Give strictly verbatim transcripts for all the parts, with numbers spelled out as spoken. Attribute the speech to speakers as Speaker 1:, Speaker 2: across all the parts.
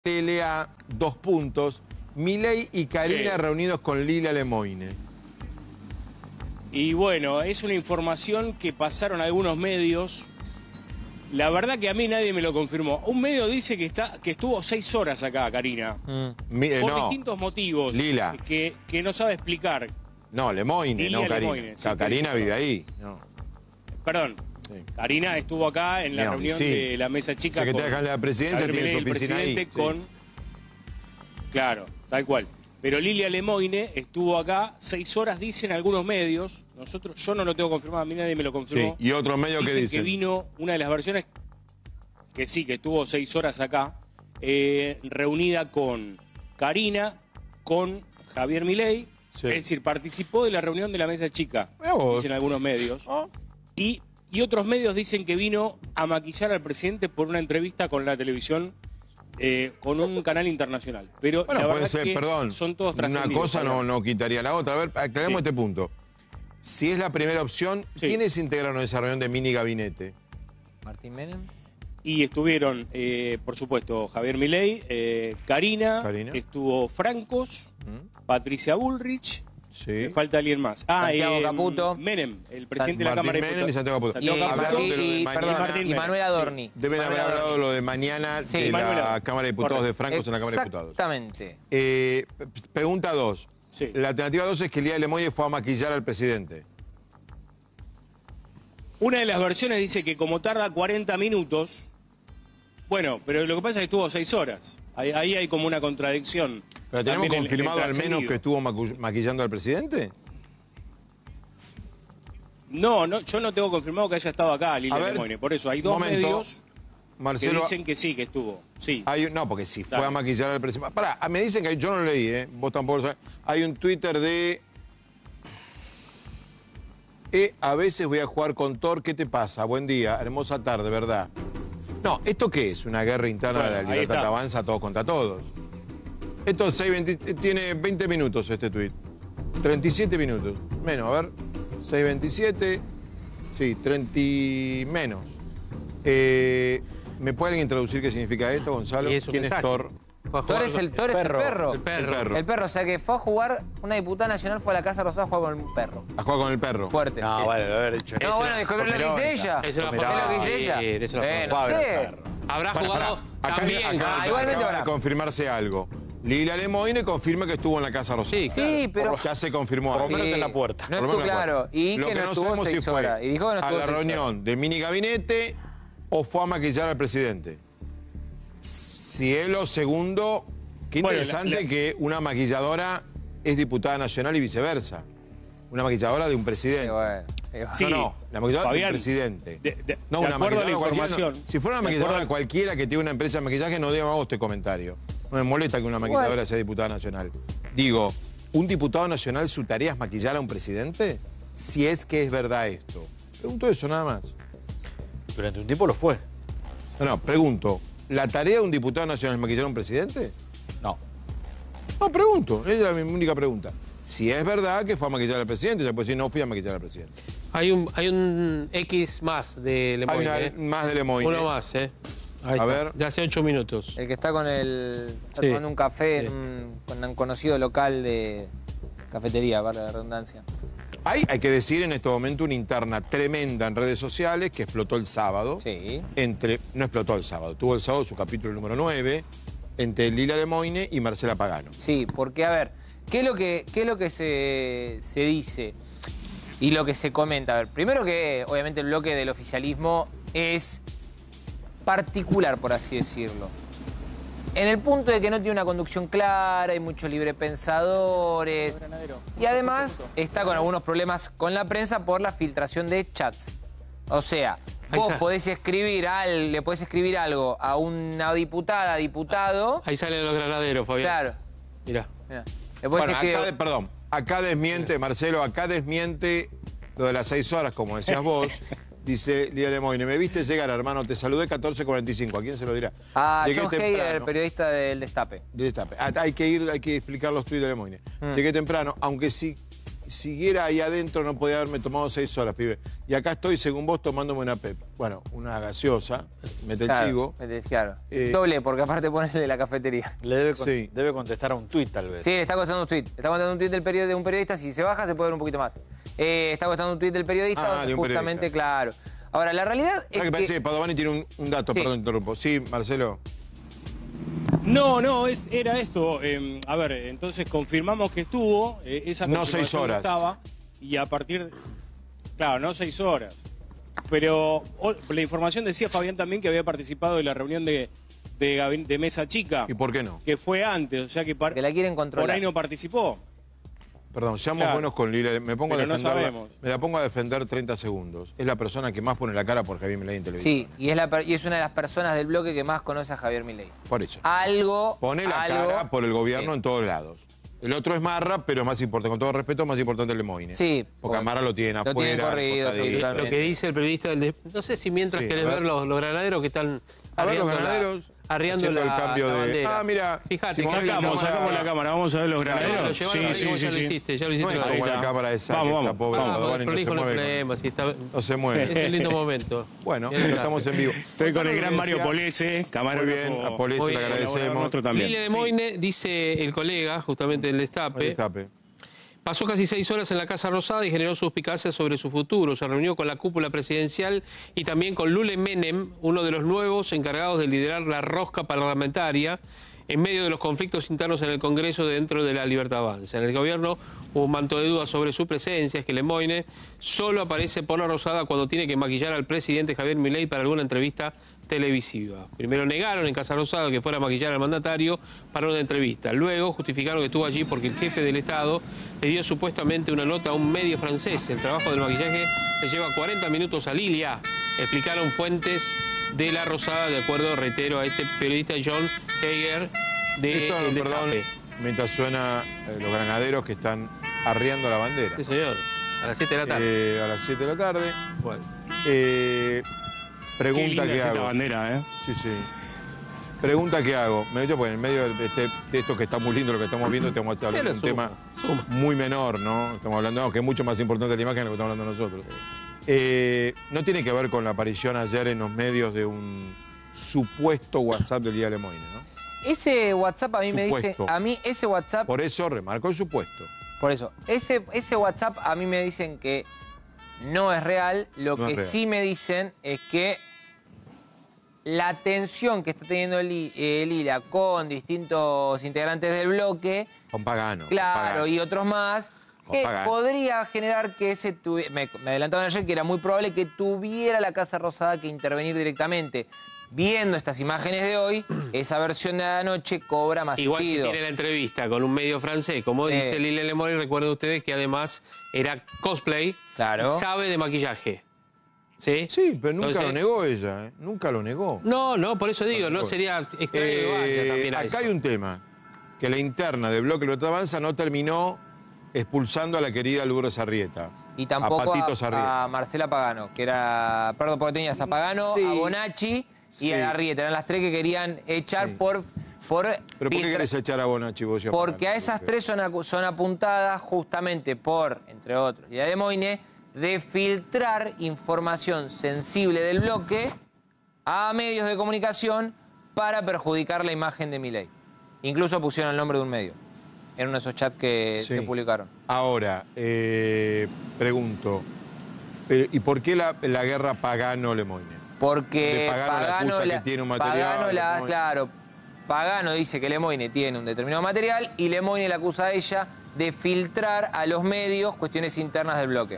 Speaker 1: L A, dos puntos, Milei y Karina
Speaker 2: Sí.
Speaker 1: reunidos con Lilia Lemoine.
Speaker 2: Y bueno, es una información que pasaron algunos medios. La verdad que a mí nadie me lo confirmó. Un medio dice que está que estuvo seis horas acá, Karina.
Speaker 1: Mm. Mi, eh,
Speaker 2: Por
Speaker 1: no,
Speaker 2: distintos motivos.
Speaker 1: Lila.
Speaker 2: Que, que no sabe explicar.
Speaker 1: No, Lemoine,
Speaker 2: Lilia
Speaker 1: no Karina.
Speaker 2: Lemoine, sí,
Speaker 1: Ca- Karina
Speaker 2: Karina.
Speaker 1: vive ahí. No.
Speaker 2: Perdón.
Speaker 1: Sí.
Speaker 2: Karina estuvo acá en la
Speaker 1: No,
Speaker 2: reunión
Speaker 1: sí.
Speaker 2: de la mesa chica.
Speaker 1: Secretaria
Speaker 2: con
Speaker 1: General de la Presidencia
Speaker 2: Javier
Speaker 1: tiene su
Speaker 2: Milei, el
Speaker 1: oficina ahí.
Speaker 2: presidente,
Speaker 1: Sí.
Speaker 2: con... Claro, tal cual. Pero Lilia Lemoine estuvo acá seis horas, dicen algunos medios. Nosotros, yo no lo tengo confirmado, a mí nadie me lo confirmó.
Speaker 1: Sí, y otros medios que
Speaker 2: Dicen
Speaker 1: dicen.
Speaker 2: que vino una de las versiones, que sí, que estuvo seis horas acá, eh, reunida con Karina, con Javier Milei.
Speaker 1: Sí.
Speaker 2: Es decir, participó de la reunión de la mesa chica,
Speaker 1: Mirá vos.
Speaker 2: dicen algunos medios.
Speaker 1: Oh.
Speaker 2: Y, y otros medios dicen que vino a maquillar al presidente por una entrevista con la televisión, eh, con un canal internacional. Pero
Speaker 1: Bueno,
Speaker 2: la
Speaker 1: puede
Speaker 2: verdad
Speaker 1: ser,
Speaker 2: que
Speaker 1: perdón.
Speaker 2: son todos
Speaker 1: Una
Speaker 2: trascendidos,
Speaker 1: cosa no,
Speaker 2: Fabián.
Speaker 1: no quitaría la otra. A ver, aclaremos
Speaker 2: Sí.
Speaker 1: este punto. Si es la primera opción,
Speaker 2: Sí.
Speaker 1: ¿quiénes integraron esa reunión de mini gabinete?
Speaker 3: Martín Menem.
Speaker 2: Y estuvieron, eh, por supuesto, Javier Milei, eh, Karina,
Speaker 1: Karina.
Speaker 2: estuvo Francos,
Speaker 1: ¿Mm?
Speaker 2: Patricia Bullrich,
Speaker 1: Sí.
Speaker 2: me falta alguien más. Ah,
Speaker 3: Santiago
Speaker 2: eh,
Speaker 3: Caputo.
Speaker 2: Menem, el presidente de la
Speaker 1: Martín
Speaker 2: Cámara de
Speaker 1: Menem
Speaker 2: Diputados.
Speaker 1: y Santiago Caputo.
Speaker 2: Santiago
Speaker 1: Eh,
Speaker 2: Caputo.
Speaker 1: hablaron de lo de
Speaker 3: y,
Speaker 1: mañana.
Speaker 3: perdón,
Speaker 2: Martín
Speaker 3: y
Speaker 2: Menem.
Speaker 3: Manuel Adorni.
Speaker 1: Deben haber
Speaker 3: Manuel
Speaker 1: hablado
Speaker 3: Adorni.
Speaker 1: lo de mañana
Speaker 3: Sí.
Speaker 1: de
Speaker 2: Manuel
Speaker 1: la
Speaker 2: Adorni.
Speaker 1: Cámara de Diputados
Speaker 2: Correcto.
Speaker 1: de Francos en la Cámara de Diputados.
Speaker 3: Exactamente.
Speaker 1: Eh, p- pregunta dos.
Speaker 2: Sí.
Speaker 1: La alternativa dos es que Lilia Lemoine fue a maquillar al presidente.
Speaker 2: Una de las versiones dice que como tarda cuarenta minutos, bueno, pero lo que pasa es que estuvo seis horas. Ahí, ahí hay como una contradicción.
Speaker 1: ¿Pero tenemos
Speaker 2: También en- en
Speaker 1: confirmado al menos
Speaker 2: trascendido.
Speaker 1: que estuvo macu- maquillando al presidente?
Speaker 2: No, no, yo no tengo confirmado que haya estado acá Lilia
Speaker 1: A ver,
Speaker 2: Lemoine. Por eso hay dos
Speaker 1: momento.
Speaker 2: medios que
Speaker 1: Marcelo,
Speaker 2: dicen que sí, que estuvo. Sí.
Speaker 1: hay un- no, porque si fue
Speaker 2: Dale.
Speaker 1: a maquillar al presidente... Pará, me dicen que yo no lo leí, ¿eh? Vos tampoco lo sabés. Hay un Twitter de... Eh, a veces voy a jugar con Thor, ¿qué te pasa? Buen día, hermosa tarde, ¿verdad? No, ¿esto qué es? ¿Una guerra interna
Speaker 2: Bueno,
Speaker 1: de la
Speaker 2: ahí
Speaker 1: libertad
Speaker 2: está.
Speaker 1: avanza todos contra todos? Esto es seis veinte, tiene veinte minutos este tuit. treinta y siete minutos. Menos, a ver. seis veintisiete. Sí, treinta y menos. Eh, ¿Me puede alguien traducir qué significa esto, Gonzalo?
Speaker 4: Y es un
Speaker 1: ¿Quién es
Speaker 4: mensaje.
Speaker 1: Thor?
Speaker 4: Fue a
Speaker 3: Thor
Speaker 4: jugar
Speaker 3: es
Speaker 4: con-
Speaker 3: el, Thor es el perro.
Speaker 4: El perro.
Speaker 1: El perro.
Speaker 3: El perro, o sea que fue a jugar, una diputada nacional fue a la Casa Rosada a jugar con un perro.
Speaker 1: A jugar con el perro.
Speaker 3: Fuerte.
Speaker 5: No, vale, lo haber dicho.
Speaker 3: No,
Speaker 4: Es
Speaker 3: bueno,
Speaker 4: una-
Speaker 3: es lo que dice ella.
Speaker 4: Es una
Speaker 3: Es lo que dice ella.
Speaker 4: Sí, es una
Speaker 3: Eh, no
Speaker 5: Juega
Speaker 3: sé.
Speaker 5: el perro.
Speaker 4: Habrá
Speaker 1: Pará,
Speaker 4: jugado
Speaker 1: pará. Acá,
Speaker 4: también.
Speaker 1: acá-
Speaker 3: Ah,
Speaker 1: acá
Speaker 3: igualmente
Speaker 1: acaba de
Speaker 3: habrá.
Speaker 1: confirmarse algo. Lilia Lemoine confirma que estuvo en la Casa Rosada.
Speaker 4: Sí,
Speaker 3: Sí, pero...
Speaker 1: Ya se confirmó.
Speaker 5: Por lo
Speaker 1: ahí.
Speaker 5: menos
Speaker 3: Sí,
Speaker 5: en la puerta.
Speaker 3: No
Speaker 1: Por lo
Speaker 3: estuvo
Speaker 1: menos en la
Speaker 3: claro.
Speaker 1: puerta.
Speaker 3: Y
Speaker 1: Lo
Speaker 3: que no estuvo
Speaker 1: sabemos si
Speaker 3: seis
Speaker 1: fue
Speaker 3: horas. Y dijo que no
Speaker 1: a
Speaker 3: estuvo
Speaker 1: la
Speaker 3: seis
Speaker 1: reunión
Speaker 3: horas.
Speaker 1: de mini gabinete o fue a maquillar al presidente. Si es lo segundo, qué
Speaker 2: Bueno,
Speaker 1: interesante
Speaker 2: la- la-
Speaker 1: que una maquilladora es diputada nacional y viceversa. Una maquilladora de un
Speaker 3: Sí,
Speaker 1: presidente.
Speaker 3: bueno. Eh,
Speaker 2: Sí.
Speaker 1: No, no, la maquilladora
Speaker 2: Fabián,
Speaker 1: del presidente.
Speaker 2: de- de-
Speaker 1: no,
Speaker 2: de
Speaker 1: una
Speaker 2: acuerdo a la
Speaker 1: maquilladora cualquiera. no.
Speaker 2: información,
Speaker 1: Si fuera una
Speaker 2: de
Speaker 1: maquilladora
Speaker 2: acuerdo-
Speaker 1: cualquiera que tiene una empresa de maquillaje, no diga este comentario. No me molesta que una maquilladora
Speaker 3: Bueno.
Speaker 1: sea diputada nacional. Digo, ¿un diputado nacional su tarea es maquillar a un presidente? Si es que es verdad esto. Pregunto eso nada más.
Speaker 5: Durante un tiempo lo fue.
Speaker 1: No, no, pregunto. ¿La tarea de un diputado nacional es maquillar a un presidente?
Speaker 5: No.
Speaker 1: No, pregunto. Esa es mi única pregunta. Si es verdad que fue a maquillar al presidente, ya puede decir, no fui a maquillar al presidente.
Speaker 4: Hay un, hay un X más de
Speaker 1: Hay
Speaker 4: Lemoyne.
Speaker 1: una
Speaker 4: ¿eh?
Speaker 1: más de Lemoyne.
Speaker 4: Uno más, ¿eh? Ahí
Speaker 1: A
Speaker 4: está,
Speaker 1: ver.
Speaker 4: De hace ocho minutos.
Speaker 3: El que está con el... Está
Speaker 4: Sí.
Speaker 3: tomando un café en
Speaker 4: Sí.
Speaker 3: un, con un conocido local de cafetería, para la redundancia.
Speaker 1: Hay, hay que decir en este momento una interna tremenda en redes sociales que explotó el sábado.
Speaker 3: Sí.
Speaker 1: Entre, no explotó el sábado, tuvo el sábado su capítulo número nueve, entre Lilia Lemoine y Marcela Pagano.
Speaker 3: Sí, porque, a ver, ¿qué es lo que, qué es lo que se, se dice y lo que se comenta? A ver, primero que, obviamente, el bloque del oficialismo es particular, por así decirlo. En el punto de que no tiene una conducción clara, hay muchos librepensadores. Y además está con algunos problemas con la prensa por la filtración de chats. O sea,
Speaker 4: Ahí
Speaker 3: vos
Speaker 4: está.
Speaker 3: podés escribir al, le podés escribir algo a una diputada, diputado.
Speaker 4: Ahí salen los granaderos, Fabián.
Speaker 3: Claro.
Speaker 4: Mirá.
Speaker 3: Mirá. Le podés
Speaker 1: Bueno,
Speaker 3: escribir-
Speaker 1: acá, de- perdón, acá desmiente, Marcelo, acá desmiente lo de las seis horas, como decías vos. Dice Lilia Lemoine, me viste llegar, hermano, te saludé catorce cuarenta y cinco. ¿A quién se lo dirá?
Speaker 3: Ah,
Speaker 1: Llegué
Speaker 3: John Heyer,
Speaker 1: temprano.
Speaker 3: el periodista del Destape.
Speaker 1: Del Destape. Ah, hay que ir, hay que explicar los tuits de Lemoine.
Speaker 3: Mm.
Speaker 1: Llegué temprano, aunque si, siguiera ahí adentro no podía haberme tomado seis horas, pibe. Y acá estoy, según vos, tomándome una pepa. Bueno, una gaseosa, mete el
Speaker 3: Claro,
Speaker 1: chivo.
Speaker 3: mete- claro.
Speaker 1: Eh,
Speaker 3: Doble, porque aparte pones de la cafetería.
Speaker 5: Le debe, con-
Speaker 1: Sí.
Speaker 5: debe contestar a un tuit, tal vez.
Speaker 3: Sí, le está contestando un tuit. Está contestando un tuit del period- de un periodista. Si se baja, se puede ver un poquito más. Eh, está contestando un tuit del periodista.
Speaker 1: Ah, de un
Speaker 3: justamente,
Speaker 1: periodista.
Speaker 3: claro. Ahora, la realidad
Speaker 1: Ahora
Speaker 3: es
Speaker 1: que parece que
Speaker 3: que...
Speaker 1: Padovani tiene un, un dato,
Speaker 3: Sí.
Speaker 1: perdón, interrumpo. Sí, Marcelo.
Speaker 2: No, no, es, era esto. eh, a ver, entonces confirmamos que estuvo. eh, esa
Speaker 1: No
Speaker 2: confirmación
Speaker 1: seis horas.
Speaker 2: Estaba, y a partir de. Claro, no seis horas. Pero o- la información decía Fabián también que había participado de la reunión de, de, gabin- de Mesa Chica,
Speaker 1: ¿Y por qué no?
Speaker 2: que fue antes, o sea que, par-
Speaker 3: Que la quieren controlar.
Speaker 2: por ahí no participó.
Speaker 1: Perdón, seamos
Speaker 2: Claro.
Speaker 1: buenos con Lila. Me pongo a
Speaker 2: Pero no
Speaker 1: defenderla.
Speaker 2: sabemos.
Speaker 1: Me la pongo a defender treinta segundos. Es la persona que más pone la cara por Javier Milei en televisión.
Speaker 3: Sí, y es, la, per- y es una de las personas del bloque que más conoce a Javier Milei.
Speaker 1: Por eso.
Speaker 3: Algo...
Speaker 1: Pone la
Speaker 3: algo-
Speaker 1: cara por el gobierno
Speaker 3: Sí.
Speaker 1: en todos lados. El otro es Marra, pero es más importante, con todo respeto, más importante el Lemoine.
Speaker 3: Sí.
Speaker 1: Porque a Marra lo tienen
Speaker 3: Lo
Speaker 1: afuera.
Speaker 3: tienen corrido,
Speaker 1: al costadito.
Speaker 3: sí, totalmente.
Speaker 4: Lo que dice el periodista del... de- No sé si mientras
Speaker 1: Sí,
Speaker 4: querés
Speaker 1: a ver.
Speaker 4: ver los, los granaderos que están...
Speaker 1: A ver, los
Speaker 4: arriando la-
Speaker 1: granaderos
Speaker 4: arriando
Speaker 1: haciendo
Speaker 4: la,
Speaker 1: el cambio
Speaker 4: la
Speaker 1: de...
Speaker 4: bandera.
Speaker 1: Ah, mira.
Speaker 4: Fíjate,
Speaker 1: si ponés la
Speaker 2: Sacamos,
Speaker 1: cámara-
Speaker 2: sacamos la cámara, vamos a ver los
Speaker 4: Claro, lo
Speaker 2: granaderos.
Speaker 4: llevaron ahí, vos ya lo hiciste, ya lo
Speaker 1: No
Speaker 4: hiciste.
Speaker 1: es
Speaker 4: otra vez.
Speaker 1: como la
Speaker 2: está.
Speaker 1: cámara esa,
Speaker 2: Vamos,
Speaker 1: que
Speaker 2: vamos.
Speaker 1: está pobre
Speaker 4: Ah,
Speaker 1: Padovani, no se
Speaker 4: prolijo, no hay
Speaker 1: mueve.
Speaker 4: problema, si está...
Speaker 1: No se
Speaker 4: Es
Speaker 1: mueve.
Speaker 4: un lindo momento.
Speaker 1: Bueno,
Speaker 4: Bien,
Speaker 1: ya estamos en vivo.
Speaker 2: Estoy con el gran Mario
Speaker 1: Polese.
Speaker 2: Polese, camarógrafo.
Speaker 1: Muy bien, a Polese
Speaker 4: Muy
Speaker 1: le
Speaker 4: bien,
Speaker 1: agradecemos.
Speaker 2: Nuestro también.
Speaker 4: Lilia
Speaker 2: Sí.
Speaker 4: Lemoine, dice el colega, justamente del Destape,
Speaker 1: Destape.
Speaker 4: pasó casi seis horas en la Casa Rosada y generó suspicacias sobre su futuro. Se reunió con la cúpula presidencial y también con Lule Menem, uno de los nuevos encargados de liderar la rosca parlamentaria en medio de los conflictos internos en el Congreso dentro de la Libertad Avanza. En el gobierno hubo un manto de dudas sobre su presencia, es que Lemoine solo aparece por la Rosada cuando tiene que maquillar al presidente Javier Milei para alguna entrevista televisiva. Primero negaron en Casa Rosada que fuera a maquillar al mandatario para una entrevista. Luego justificaron que estuvo allí porque el jefe del Estado le dio supuestamente una nota a un medio francés. El trabajo del maquillaje le lleva cuarenta minutos a Lilia, explicaron fuentes de la Rosada, de acuerdo, reitero, a este periodista John Heger de
Speaker 1: Esto,
Speaker 4: El
Speaker 1: perdón,
Speaker 4: Destape.
Speaker 1: mientras suena eh, los granaderos que están arriando la bandera.
Speaker 4: Sí, señor. A las siete de la tarde.
Speaker 1: Eh, a las siete de la tarde.
Speaker 4: Bueno.
Speaker 1: Eh,
Speaker 2: Qué
Speaker 1: pregunta
Speaker 2: linda
Speaker 1: que
Speaker 2: es esta
Speaker 1: hago.
Speaker 2: bandera, ¿eh?
Speaker 1: Sí, sí. Pregunta que hago. Me meto porque en medio de, este- de esto que está muy lindo, lo que estamos viendo, estamos hablando de
Speaker 4: Pero
Speaker 1: un
Speaker 4: suma,
Speaker 1: tema
Speaker 4: suma.
Speaker 1: muy menor, ¿no? Estamos hablando, no, que es mucho más importante la imagen de lo que estamos hablando nosotros. Eh, no tiene que ver con la aparición ayer en los medios de un supuesto WhatsApp del día de Lemoine, ¿no?
Speaker 3: Ese WhatsApp a mí me dice...
Speaker 1: Supuesto.
Speaker 3: A mí ese WhatsApp...
Speaker 1: Por eso remarco el supuesto.
Speaker 3: Por eso, ese, ese WhatsApp a mí me dicen que no es real. Lo
Speaker 1: No es
Speaker 3: que
Speaker 1: real.
Speaker 3: sí me dicen es que la tensión que está teniendo el, I- eh, Lila con distintos integrantes del bloque,
Speaker 1: Con Pagano. con
Speaker 3: claro,
Speaker 1: Pagano.
Speaker 3: y otros más,
Speaker 1: Con
Speaker 3: que
Speaker 1: Pagano.
Speaker 3: podría generar que ese... tuvi- Me, me adelantaban ayer que era muy probable que tuviera la Casa Rosada que intervenir directamente. Viendo estas imágenes de hoy, esa versión de anoche cobra más
Speaker 4: Igual si
Speaker 3: sentido.
Speaker 4: tiene la entrevista con un medio francés, como
Speaker 3: Eh.
Speaker 4: dice Lilia Lemoine, recuerden ustedes que además era cosplay,
Speaker 3: Claro.
Speaker 4: sabe de maquillaje. ¿Sí?
Speaker 1: Sí, pero nunca
Speaker 4: Entonces-
Speaker 1: lo negó ella, ¿eh? Nunca lo negó.
Speaker 4: No, no, por eso digo, no
Speaker 1: Bueno.
Speaker 4: sería extraño que
Speaker 1: Eh,
Speaker 4: vaya también a
Speaker 1: acá
Speaker 4: eso.
Speaker 1: hay un tema, que la interna del bloque Libertad Avanza no terminó expulsando a la querida Lourdes Arrieta.
Speaker 3: Y tampoco
Speaker 1: a Patito
Speaker 3: a,
Speaker 1: Sarrieta.
Speaker 3: a Marcela Pagano, que era... Perdón, porque tenías a Pagano,
Speaker 1: Sí.
Speaker 3: a Bonacci
Speaker 1: Sí.
Speaker 3: y a Arrieta. Eran las tres que querían echar
Speaker 1: Sí.
Speaker 3: por... por
Speaker 1: ¿Pero por qué
Speaker 3: filtra-
Speaker 1: querés echar a Bonacci vos y a
Speaker 3: Porque a
Speaker 1: Pagano?
Speaker 3: esas tres son, acu- son apuntadas justamente por, entre otros, y a Lemoine, de filtrar información sensible del bloque a medios de comunicación para perjudicar la imagen de Milei. Incluso pusieron el nombre de un medio en uno de esos chats que
Speaker 1: Sí.
Speaker 3: se publicaron.
Speaker 1: Ahora, eh, pregunto, pero, ¿y por qué la, la guerra Pagano-Lemoine?
Speaker 3: Porque
Speaker 1: De Pagano la acusa que tiene un material,
Speaker 3: Pagano la-
Speaker 1: Lemoine.
Speaker 3: claro, Pagano dice que Lemoine tiene un determinado material y Lemoine la acusa a ella de filtrar a los medios cuestiones internas del bloque.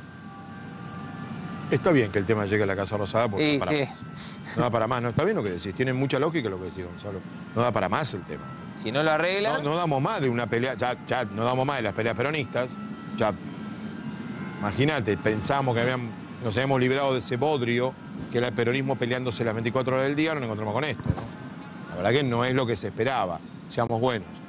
Speaker 1: Está bien que el tema llegue a la Casa Rosada porque
Speaker 3: Y
Speaker 1: no da para
Speaker 3: sí.
Speaker 1: más. No da para más, no está bien lo que decís. Tiene mucha lógica lo que decís, Gonzalo. No da para más el tema.
Speaker 3: Si no lo
Speaker 1: No,
Speaker 3: arreglan,
Speaker 1: no damos más de una pelea, ya, ya no damos más de las peleas peronistas. Ya, imagínate, pensamos que habían, nos habíamos librado de ese bodrio, que era el peronismo peleándose las veinticuatro horas del día, nos encontramos con esto, ¿no? La verdad que no es lo que se esperaba, seamos buenos.